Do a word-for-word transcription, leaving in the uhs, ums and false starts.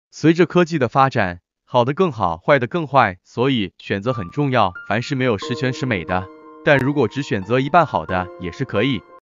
随着科技的发展，好的更好，坏的更坏，所以选择很重要。凡事没有十全十美的，但如果只选择一半好的也是可以。